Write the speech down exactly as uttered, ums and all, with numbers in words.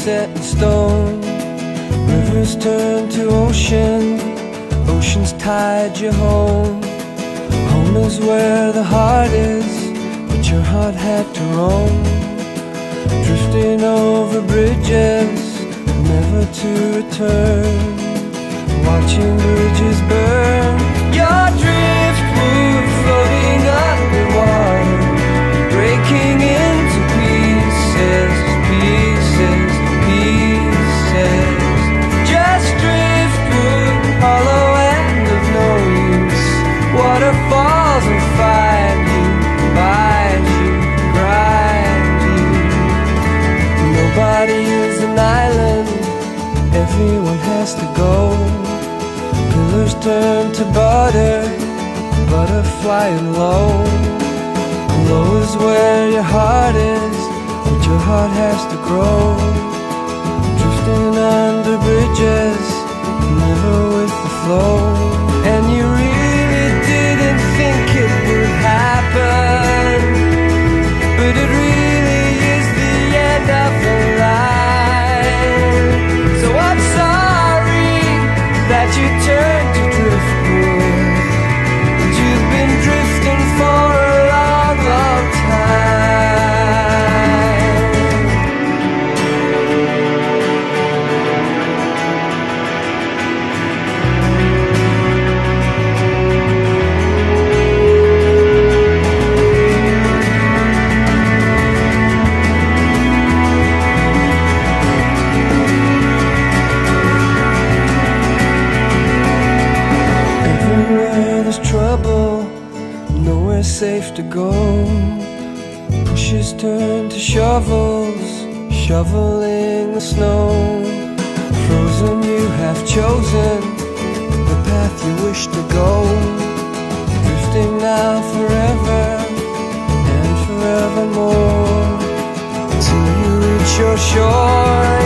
set in stone. Rivers turn to ocean, ocean's tide you home. Home is where the heart is, but your heart had to roam. Drifting over bridges, never to return. Watching bridges burn. Your driftwood floating underwater, breaking into pieces, pieces, pieces. Just driftwood, hollow and of no use. Waterfalls will find you, bind you, grind you. Nobody is an island, everyone has to go. Pillars turn to butter, butter flying low. Low is where your heart is, but your heart has to grow. Drifting under bridges, never with the flow. And you really didn't think it would happen, but it really is the end of the line. So I'm sorry that you turned to driftwood, but you've been drifting for a long, long time. Trouble, nowhere safe to go. Pushes turn to shovels, shoveling the snow. Frozen, you have chosen the path you wish to go. Drifting now forever and forevermore, till you reach your shore.